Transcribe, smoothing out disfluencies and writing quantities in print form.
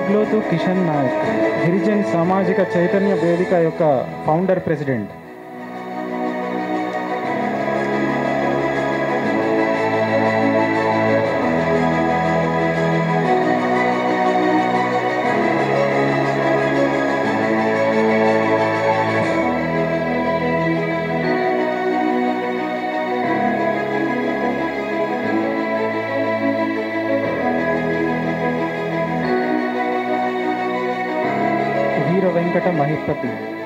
దుగ్లోతు కిషన్ నాయక్, గిరిజన్ సామాజిక చైతన్య వేదిక యొక్క founder president. Veera Venkata Mahipathi.